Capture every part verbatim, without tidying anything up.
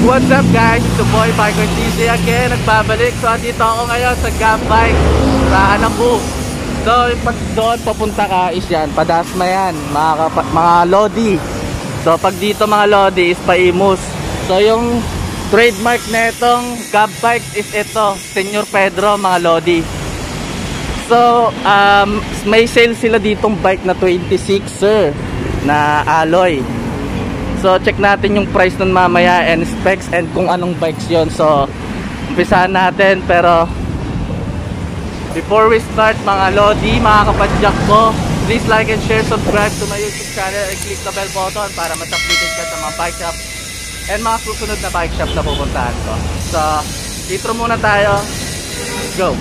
What's up guys? It's the boy Biker T J again, nagbabalik. So dito ako ngayon sa Gap Bike sa Anabu. So pag doon papunta ka is yan, Padasma yan, mga, mga Lodi. So pag dito mga Lodi is Paimus. So yung trademark na itong Gap Bike is ito, Senyor Pedro mga Lodi. So um, may sale sila ditong bike na twenty-sixer na alloy. So check natin yung price nun mamaya and specs and kung anong bikes yon. So umpisahan natin, pero before we start mga Lodi, mga kapadyak ko, please like and share, subscribe to my YouTube channel and click the bell button para mas-updated ka sa mga bike shop and mga susunod na bike shop na pupuntahan ko. So intro muna tayo, let's go.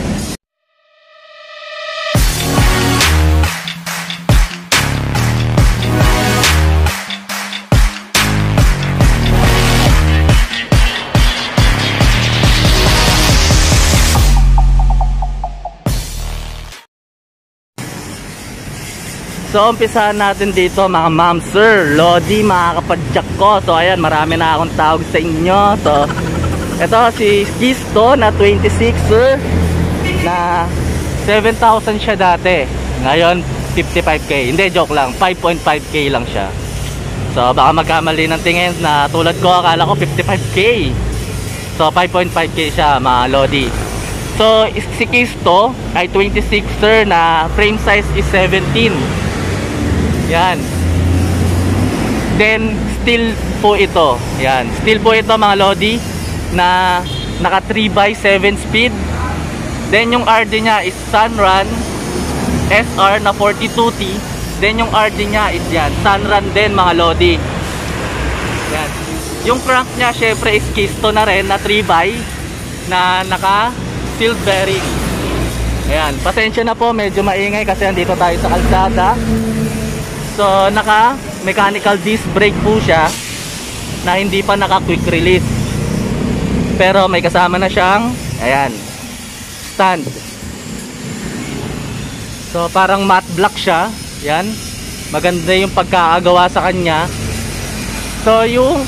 So umpisahan natin dito mga ma'am, sir, Lodi, mga kapadyak ko. So ayan, marami na akong tawag sa inyo. So ito si Kisto na twenty-sixer na seven thousand siya dati. Ngayon fifty-five K. Hindi, joke lang, five point five K lang siya. So baka magkamali ng tingin na tulad ko, akala ko fifty-five K. So five point five K siya mga Lodi. So si Kisto ay twenty-sixer na frame size is seventeen. Yan. Then steel po ito. Yan, steel po ito mga Lodi na naka three by seven speed. Then yung R D niya is Sunrun S R na forty-two T. Then yung R D niya is yan, Sunrun din mga Lodi. Yan. Yung crank niya syempre is Kisto na rin na three by na naka steel bearing. Ayan, pasensya na po, medyo maingay kasi andito tayo sa kalsada. So naka mechanical disc brake po siya na hindi pa naka quick release, pero may kasama na siyang ayan, stand. So parang matte black siya. Yan, maganda yung pagkakagawa sa kanya. So yung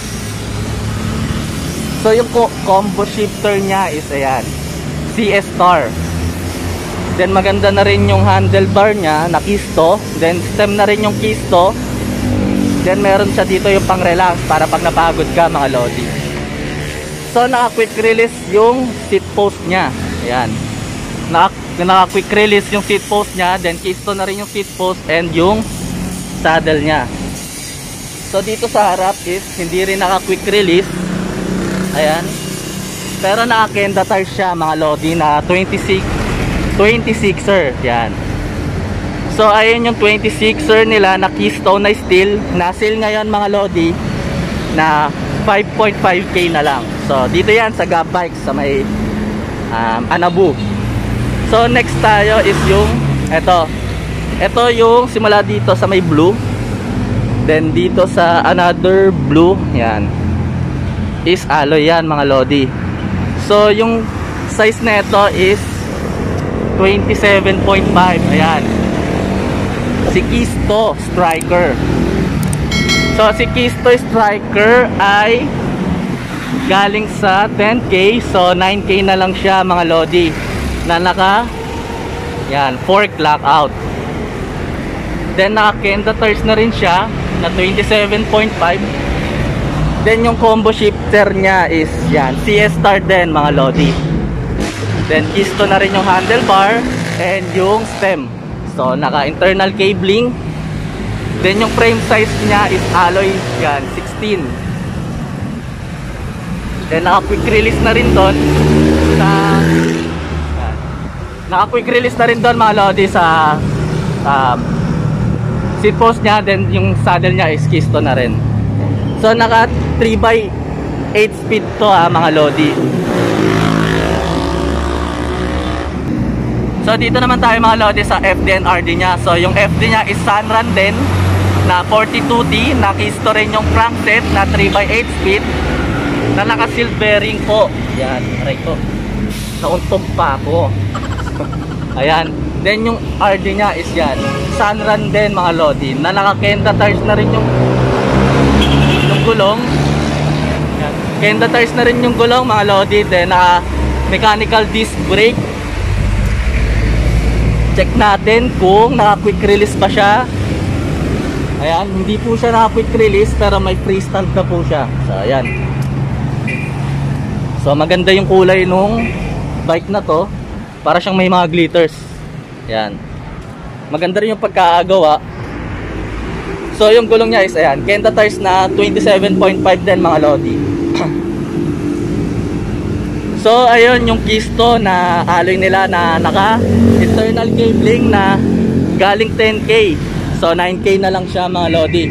So yung combo shifter niya is ayan, C S Star. Then maganda na rin yung handlebar niya na Kisto. Then stem na rin yung Kisto. Then meron siya dito yung pang relax para pag napagod ka mga Lodi. So naka quick release yung seat post niya. Ayan, naka, naka quick release yung seat post niya. Then Kisto na rin yung seat post and yung saddle niya. So dito sa harap is hindi rin naka quick release. Ayan, pero naka Kenda tires siya mga Lodi na twenty-six twenty-sixer. Yan. So ayun yung twenty-sixer nila na Keystone na steel, na sale ngayon mga Lodi na five point five K na lang. So dito yan sa Gap Bike sa may um, Anabu. So next tayo is yung eto. Ito yung simula dito sa may blue, then dito sa another blue, yan, is alloy yan mga Lodi. So yung size na ito is twenty-seven point five. Ayan, si Kisto Striker. So si Kisto Striker ay galing sa ten K. So nine K na lang siya mga Lodi na naka yan, fork lockout. Then naka Kenda tires na rin siya na twenty-seven point five. Then yung combo shifter niya is yan, C S Star din mga Lodi. Then Kisto na rin yung handlebar and yung stem. So naka internal cabling. Then yung frame size niya is alloy yan, sixteen. Then naka quick release na rin doon sa yan, naka quick release na rin doon mga Lodi sa um, seat post niya. Then yung saddle niya is Kisto na rin. So naka three by eight speed to ha mga Lodi. So dito naman tayo mga Lodi sa F D and R D niya. So yung F D niya is Sunrun din na forty-two T, na Kisto rin yung crankset na three by eight speed na naka seal bearing po. Yan, aray ko, nauntog pa ako. Ayan, then yung R D niya is yan, Sunrun din mga Lodi na naka Kenda tires na rin yung yung gulong. Yan. Kenda tires na rin yung gulong mga lodi. Then naka mechanical disc brake. Check natin kung naka quick release pa siya. Ayan, hindi po siya naka quick release pero may freestand na po siya. So ayan. So maganda yung kulay nung bike na to. Para siyang may mga glitters. Ayan. Maganda rin yung pagkakagawa. So yung gulong niya is ayan, Kenda tires na twenty-seven point five din mga lodi. So ayun yung Kisto na alloy nila na naka internal cabling na galing ten K. So nine K na lang siya mga lodi.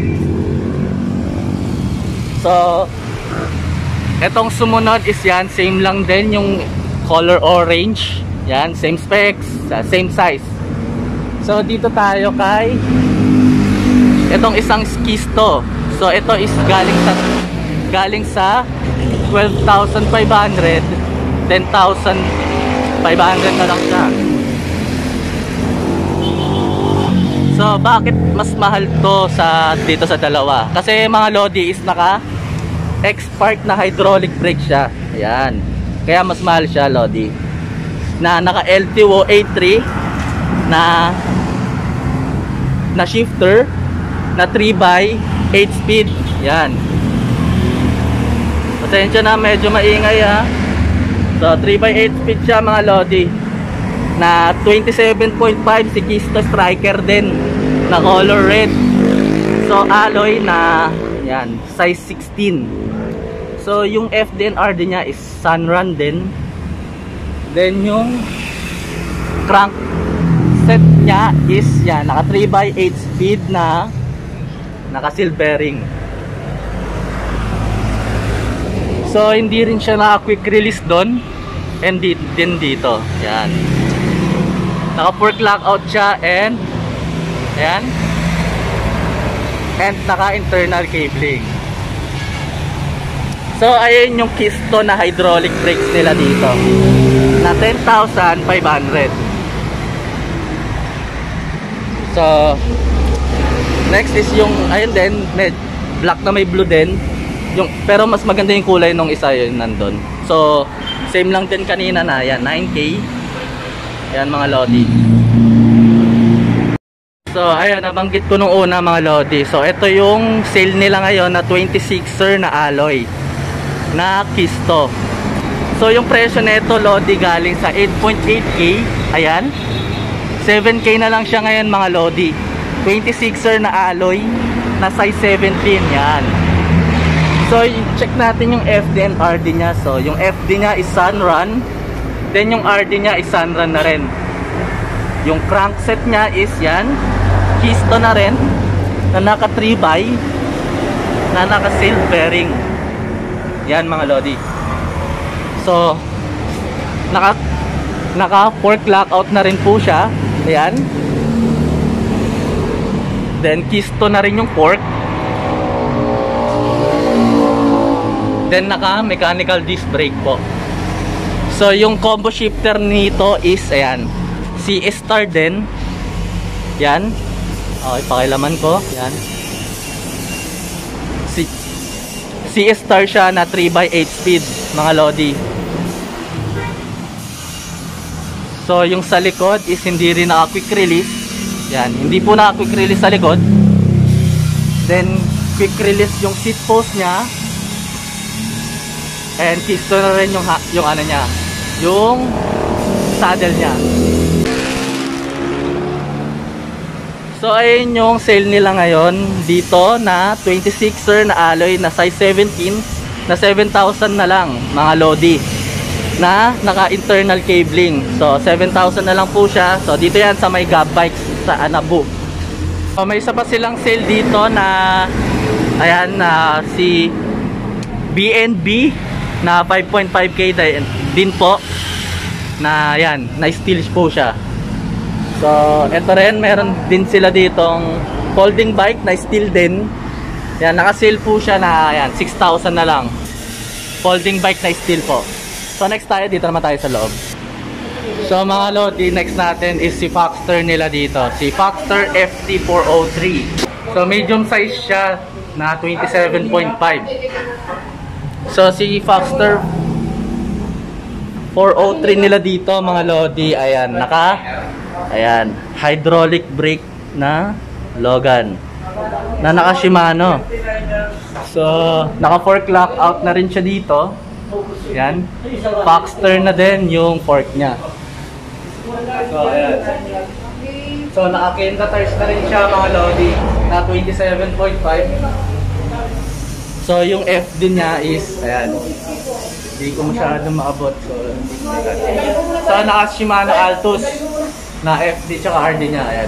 So etong sumunod is yan, same lang din yung color orange. Yan, same specs, same size. So dito tayo kay itong isang Kisto. So ito is galing sa galing sa twelve thousand five hundred, ten thousand five hundred na lang siya. So bakit mas mahal to sa dito sa dalawa? Kasi mga lodi is naka X-Spark na hydraulic brake siya. Ayan. Kaya mas mahal siya lodi. Na naka L T O A three na na shifter na three by eight speed. Yan. Pasensya na, medyo maingay ha. So three by eight speed siya mga lodi. Na twenty-seven point five si Kisto Striker din na color red. So alloy na yan, size sixteen. So yung F D N R din niya is Sunrun din. Then yung crank set niya is yan, naka three by eight speed na naka silvering. So hindi rin siya naka quick release doon, and di, din dito yan, naka fork lockout siya, and yan, and naka internal cabling. So ayun yung Kisto na hydraulic brakes nila dito na ten thousand five hundred. So next is yung ayun din, may black na may blue din. Yung, pero mas maganda yung kulay nung isa yun nandun. So same lang din kanina na yan, nine K. Yan mga lodi. So ayun, nabanggit ko nung una mga lodi. So ito yung sale nila ngayon na twenty-sixer na alloy na Kisto. So yung presyo nito lodi galing sa eight point eight K. Ayan, seven K na lang siya ngayon mga lodi. twenty-sixer na alloy na size seventeen. Yan. So check natin yung F D and R D niya. So yung F D niya is Sunrun, then yung R D niya is Sunrun na rin. Yung crankset niya is yan, Kisto na rin, na naka three by, na naka sail bearing. Yan mga lodi. So naka naka fork lockout na rin po siya. Ayan. Then Kisto na rin yung fork. Then naka mechanical disc brake po. So yung combo shifter nito is ayan, C S Star din. Yan. Okay, pakilaman ko. Yan. C C S Star siya na three by eight speed mga lodi. So yung sa likod is hindi rin naka quick release. Yan, hindi po naka quick release sa likod. Then quick release yung seat post niya. And Kisto na rin yung, yung ano niya, yung saddle niya. So ayun yung sale nila ngayon dito na twenty-sixer na alloy na size seventeen na seven thousand na lang mga lodi, na naka internal cabling. So seven thousand na lang po siya. So dito yan sa may Gab Bikes sa Anabu. So may isa pa silang sale dito na ayan, na si B and B na five point five K din po, na yan, na steel po siya. So eto rin, meron din sila ditong folding bike na steel din. Yan, naka-sale po siya na yan, six thousand na lang. Folding bike na steel po. So next tayo, dito naman tayo sa loob. So mga lodi, next natin is si Foxster nila dito, si Foxster F T four oh three. So medium size siya na twenty-seven point five. So si Foxster four oh three nila dito mga lodi, ayan, naka ayan, hydraulic brake na Logan na naka Shimano. So naka fork lock out na rin siya dito. Ayan, Foxster na din yung fork niya. So ayan. So naka-Kenda tires na rin siya mga lodi na twenty-seven point five. So yung F D niya is ayan. Hindi ko masyadong maabot. So, so naka Shimano Altus na F D tsaka R D niya. Ayan.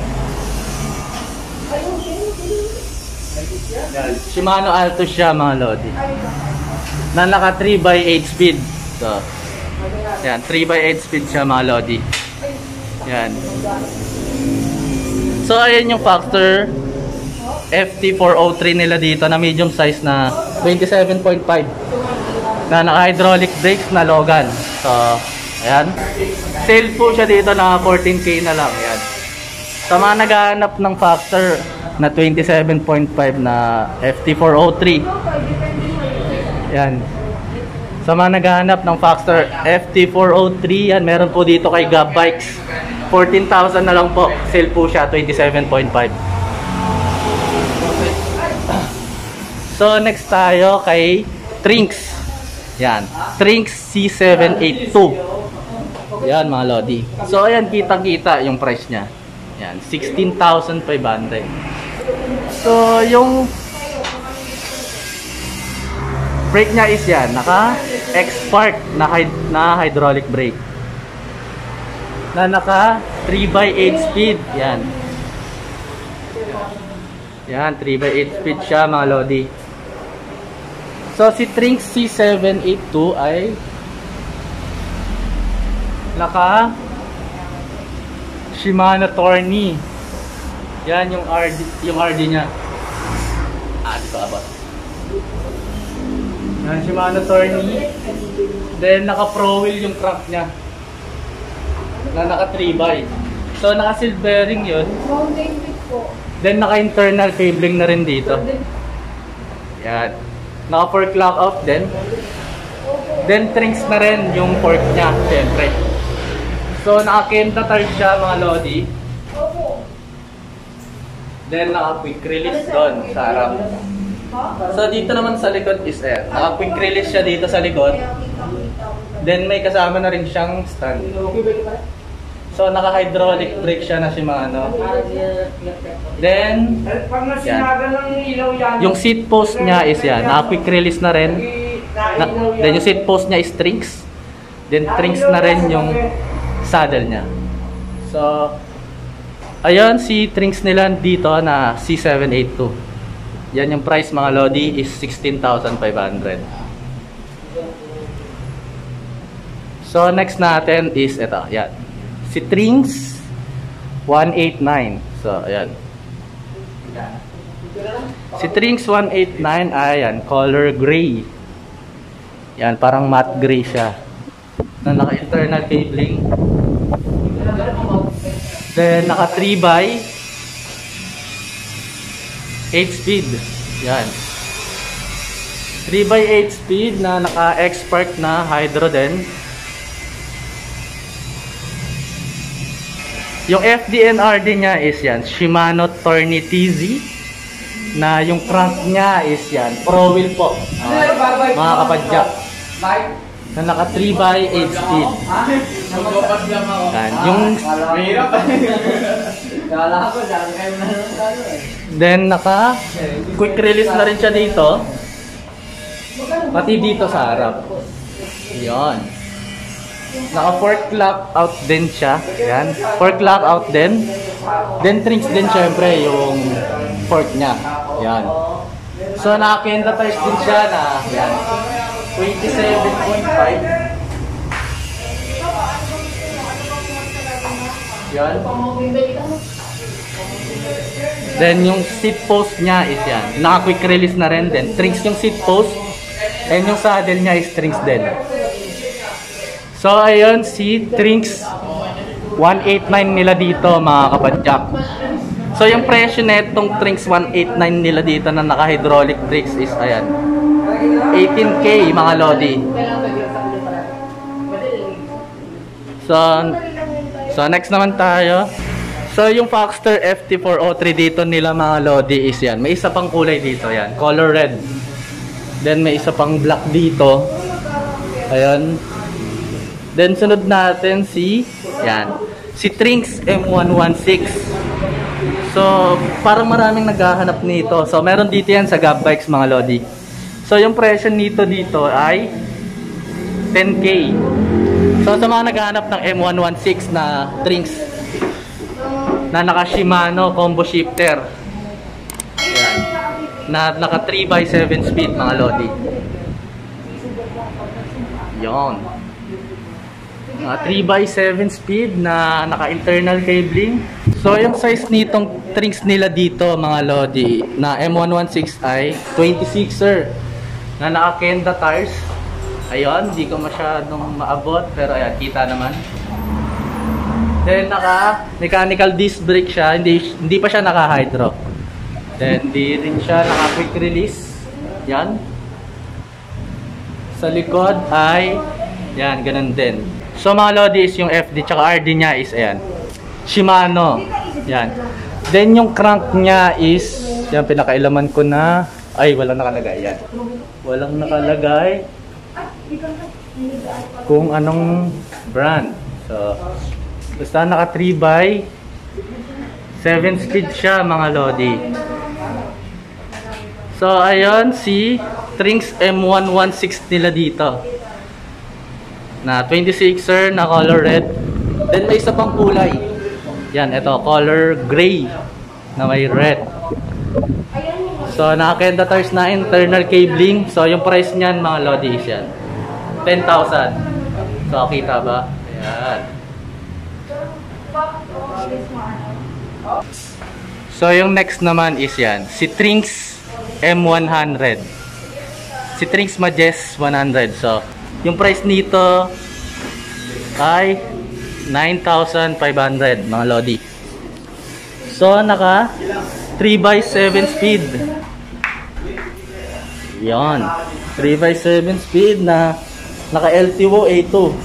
Ayan. Shimano Altus siya mga lodi. Na naka three by eight speed. So, ayan, three by eight speed siya mga lodi. Ayan. So ayan yung Foxster F T four oh three nila dito na medium size na twenty-seven point five na naka-hydraulic brakes na Logan. So, ayan. Sale po siya dito na fourteen K na lang. Ayan. Sa mga naghahanap ng Foxster na twenty-seven point five na F T four oh three. Ayan. Sa mga naghahanap ng Foxster F T four oh three, yan, meron po dito kay Gab Bikes. fourteen thousand na lang po. Sale po siya, twenty-seven point five. So, next tayo kay Trinx. Yan. Trinx C seven eighty-two. Yan mga lodi. So, ayan, kita-kita yung price niya. Yan, sixteen thousand five hundred. So, yung brake niya is yan. Naka X-Spark na, na hydraulic brake. Na naka three by eight speed. Yan. Yan, three by eight speed siya mga lodi. So si Trinx C seven eighty-two ay naka Shimano Tourney. Yan yung R D, yung R D niya. Ah, dito abot. Yan, Shimano Tourney. Then naka Pro Wheel yung crank niya. Na naka three by. So naka silk bearing yun. Then naka internal cabling na rin dito. Yan. Naka fork lock out din. Then Trinx na rin yung fork niya, syempre. So naka Kenda tires siya mga lodi. Then naka quick release doon sa harap. So dito naman sa likod is eh, naka quick release siya dito sa likod. Then may kasama na rin siyang stand. So naka hydraulic brake siya na Shimano. Then yan. Yung seat post niya is yan, naka quick release na rin. Na, then yung seat post niya is Trinx. Then Trinx na rin yung saddle niya. So ayun, si Trinx nila dito na C seven eighty-two. Yan yung price mga lodi is sixteen thousand five hundred. So next natin is ito, yan. Si Trinx one eighty-nine. So ayan. Si Trinx one eighty-nine, ayan, color gray. Yan, parang matte gray siya. Na naka-internal cabling. Then naka three by eight speed. Yan. three by eight speed na naka X-Spark na hydro din. Yung F D and R D niya is yan, Shimano Tourney T Z. Na yung crank niya is yan, Pro Wheel po. Uh, mga kapadyak. Na naka three by eight speed. Yan. Yung then naka quick release na rin siya dito. Pati dito sa harap. Yan. Naka fork lock out din siya. Yan. Fork lock out din. Then Trinx din syempre yung fork niya. Yan. So naka Kenda tires din siya na yan. twenty-seven point five. Yan. Then yung seat post niya is yan. Naka quick release na rin din. Trinx yung seat post. And yung saddle niya is Trinx din. So ayun si Trinx one eighty-nine nila dito mga kapadyak. So yung presyo netong Trinx one eighty-nine nila dito na naka hydraulic brakes is ayan, eighteen K mga lodi. So, so next naman tayo. So yung Foxster F T four oh three dito nila mga lodi is yan. May isa pang kulay dito yan, color red. Then may isa pang black dito. Ayan. Then sunod natin si yan, si Trinx M one sixteen. So parang maraming naghahanap nito. So meron dito yan sa Gab Bikes mga lodi. So yung presyo nito dito ay ten K. So sa mga naghahanap ng M one sixteen na Trinx na naka Shimano combo shifter. Ayan. Na naka three by seven speed mga lodi. Yon. Uh, three by seven speed na naka internal cabling. So yung size nitong Trinx nila dito mga lodi na M one sixteen ay twenty-sixer na naka Kenda tires. Ayun, hindi ko masyadong maabot pero ayan, kita naman. Then naka mechanical disc brake siya, hindi hindi pa siya naka hydro. Then hindi rin siya naka quick release. Yan. Sa likod ay yan, ganun din. So mga lodi is yung F D tsaka R D niya is ayan, Shimano. Yan. Then yung crank niya is yan, pinakailaman ko na. Ay, walang nakalagay yan. Walang nakalagay kung anong brand. So basta naka three by seven speed siya mga lodi. So ayun si Trinx M one sixteen nila dito na twenty-sixer na color red. Then may isa pang kulay. Yan, ito color gray na may red. So naka Kenda tires na internal cabling. So yung price niyan mga lodi is yan ten thousand. So kita ba? Ayan. So yung next naman is yan, si Trinx M one hundred. Si Trinx Majes one hundred. So yung price nito ay nine thousand five hundred mga lodi. So naka three by seven speed. Yan, three by seven speed na naka L T O A two.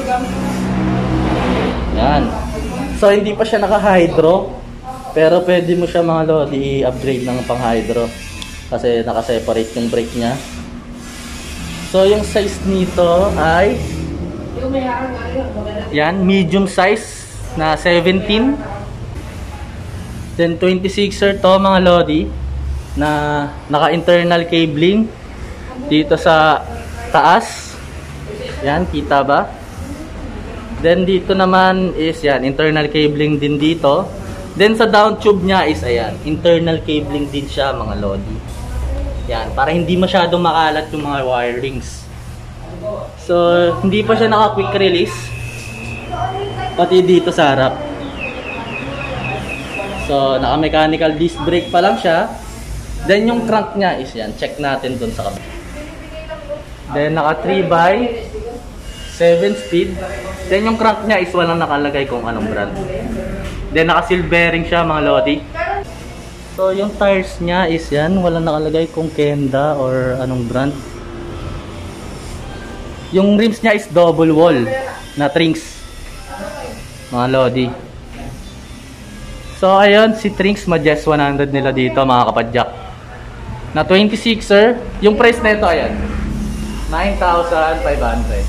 Yan. So hindi pa siya naka hydro, pero pwede mo siya mga lodi i-upgrade ng pang hydro kasi naka-separate yung brake niya. So yung size nito ay yan, medium size na seventeen. Then twenty-sixer to mga lodi na naka-internal cabling dito sa taas. Yan, kita ba? Then dito naman is yan, internal cabling din dito. Then sa down tube niya is ayan, internal cabling din siya mga lodi. Yan, para hindi masyadong makalat yung mga wirings. So, hindi pa siya naka quick release. Pati dito sa harap. So, naka mechanical disc brake pa lang siya. Then yung crank niya is yan, check natin dun sa kabila. Then naka three by seven speed. Then yung crank niya is walang nakalagay kung anong brand. Then naka seal bearing siya mga lodi. So yung tires niya is yan, walang nakalagay kung Kenda or anong brand. Yung rims niya is double wall na Trinx mga lodi. So ayun, si Trinx Majes one hundred nila dito mga kapadyak na twenty-sixer. Yung price na ito ayan, nine thousand five hundred.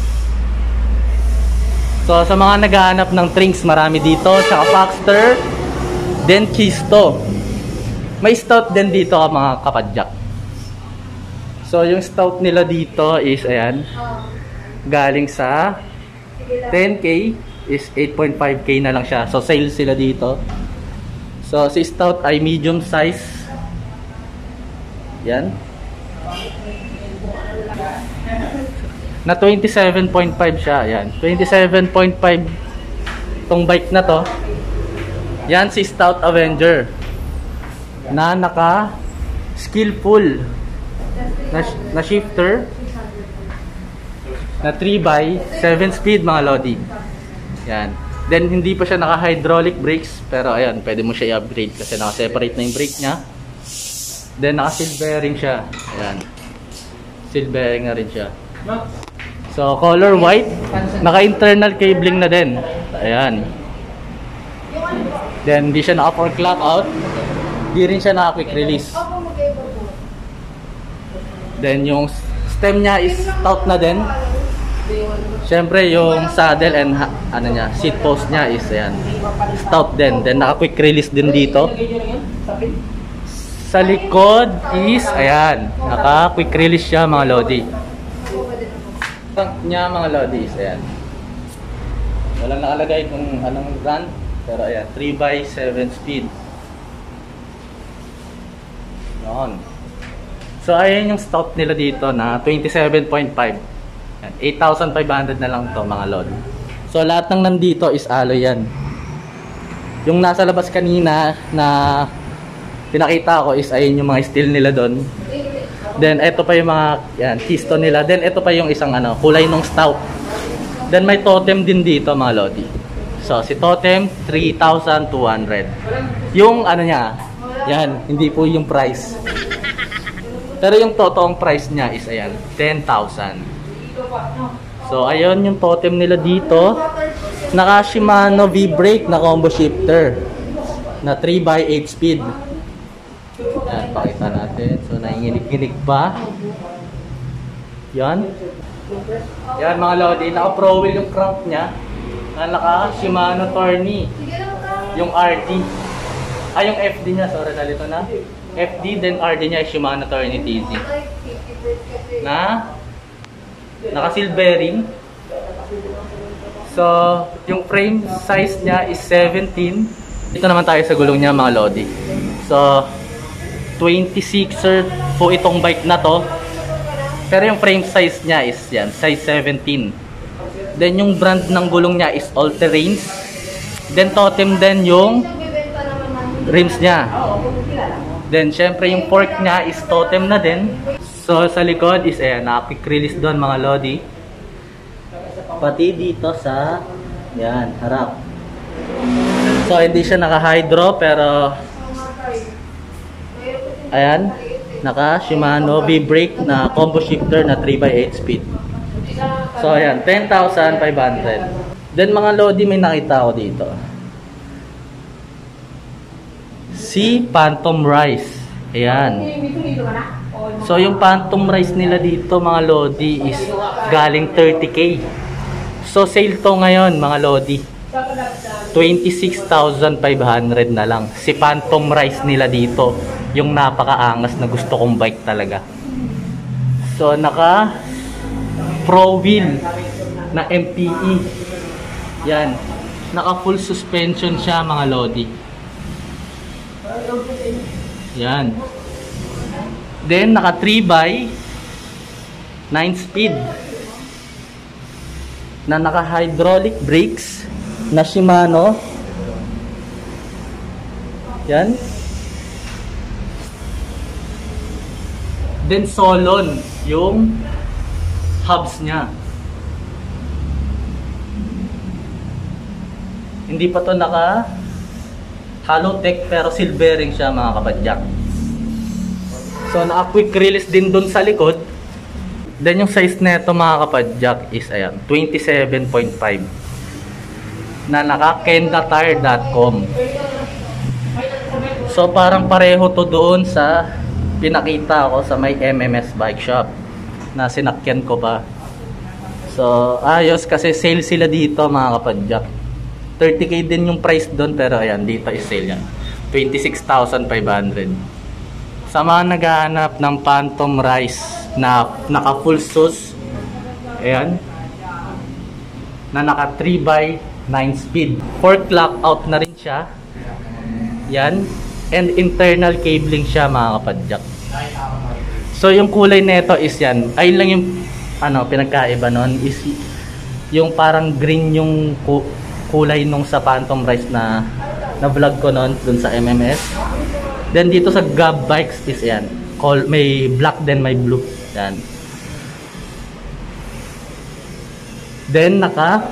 So sa mga naghahanap ng Trinx, marami dito, tsaka Foxster, then Kisto. May stout din dito mga kapadyak. So yung stout nila dito is ayan, galing sa ten K is eight point five K na lang siya. So sale sila dito. So si stout ay medium size. Yan. Na twenty-seven point five siya. Yan. twenty-seven point five tong bike na to. Yan si Stout Avenger na naka skillful na, na shifter na three by seven speed mga lodi. Yan. Then hindi pa siya naka hydraulic brakes, pero ayan, pwede mo siya i-upgrade kasi naka separate na yung brake niya. Then naka seal bearing siya. Ayan. Silvering na rin siya. So, color white. Naka-internal cabling na din. Ayan. Then, di siya naka-fork lock out. Di rin siya naka-quick release. Then, yung stem niya is stout na din. Siyempre, yung saddle and ano niya, seat post niya is ayan, stout din. Then, naka-quick release din dito. Sa likod is, ayan, naka-quick release siya mga lodi. Tank niya mga lodi is, ayan. Walang nakalagay kung anong brand. Pero ayan, three by seven speed. Noon. So ayan yung stout nila dito na twenty-seven point five. eight thousand five hundred na lang to mga lodi. So lahat ng nandito is alloy yan. Yung nasa labas kanina na pinakita ko is ayun yung mga steel nila doon. Then ito pa yung mga yan, keystone nila. Then ito pa yung isang ano, kulay ng stout. Then may totem din dito mga lodi. So si totem three thousand two hundred. Yung ano niya, yan, hindi po yung price. Pero yung totoong price niya is ayan, ten thousand. So ayun yung totem nila dito. Naka Shimano V-brake na combo shifter na three by eight speed. Yan, pakita natin. So nanginginig-ginig pa. Yan. Yan mga lodi, naka pro wheel yung crank niya. Na naka Shimano Tourney. Yung R D. Ah, yung F D niya, sorry, nalito na. F D, then R D niya is Shimano Tourney T Z. Na naka silvering. So, yung frame size niya is seventeen. Dito naman tayo sa gulong niya mga lodi. So, twenty-sixer po itong bike na to. Pero yung frame size niya is yan, size seventeen. Then yung brand ng gulong niya is All Terrains. Then totem din yung rims niya. Then syempre yung fork niya is totem na din. So sa likod is ayan, naka-quick release doon mga lodi. Pati dito sa yan, harap. So hindi siya naka-hydro pero ayan, naka Shimano V-brake na combo shifter na three by eight speed. So ayan, ten thousand five hundred. Then mga lodi, may nakita ako dito. Si Phantom Rice. Ayan. So yung Phantom Rice nila dito mga lodi is galing thirty K. So sale to ngayon mga lodi. twenty-six thousand five hundred na lang. Si Phantom Rice nila dito. Yung napakaangas na gusto kong bike talaga. So naka pro wheel na M P E. Yan. Naka full suspension siya mga lodi. Yan. Then naka three by nine speed. Na naka hydraulic brakes na Shimano. Yan. Then Solon yung hubs niya. Hindi pa to naka Halotech pero silvering siya mga kapadyak. So naka quick release din dun sa likod. Then yung size nito mga kapadyak is ayan, twenty-seven point five. Na naka kenda tire dot com. So parang pareho to doon sa pinakita ko sa may M M S bike shop na sinakyan ko pa. So ayos kasi sale sila dito mga kapadyak. thirty K din yung price doon pero ayan, dito is sale yan, twenty-six thousand five hundred. Sa mga naghahanap ng Phantom Rice na naka full sus, ayan, na naka three by nine speed, fork lock out na rin siya yan, and internal cabling siya mga kapadyak. So yung kulay nito is yan, ayun lang yung ano, pinagkaiba nun is yung parang green yung kulay nung sa Phantom Rice na na vlog ko nun dun sa M M S. Then dito sa Gab Bikes is yan, call, may black then may blue yan. Then naka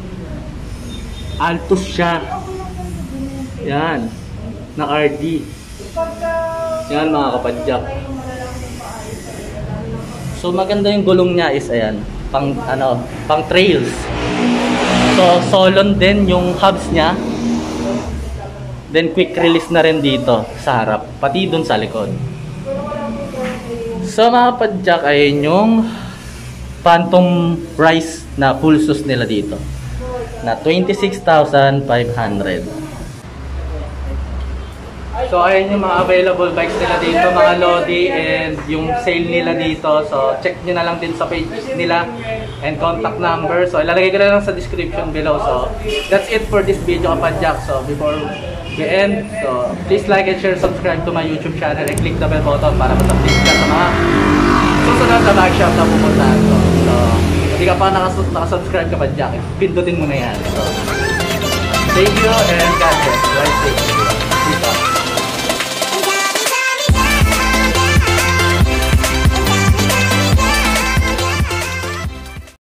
Altus siya yan na R D yan mga kapadyak. So maganda yung gulong niya is ayan, pang ano, pang trails. So solon din yung hubs niya. Then quick release na rin dito sa harap, pati dun sa likod. So mga padjak, ayun yung Phantom price na full S U S nila dito na twenty-six thousand five hundred. So ayun yung mga available bikes nila dito mga Lodi, and yung sale nila dito. So check nyo na lang din sa page nila and contact number. So ilalagay ko na lang sa description below. So that's it for this video kapadjak. So before we end, so please like and share, subscribe to my YouTube channel and click the bell button para mas-update ka sa mga susunod na bike shop na pupuntahan ko. So hindi ka pa nakas nakasubscribe kapadjak, pindutin mo na yan. So thank you and God bless. Ride safe. Peace out.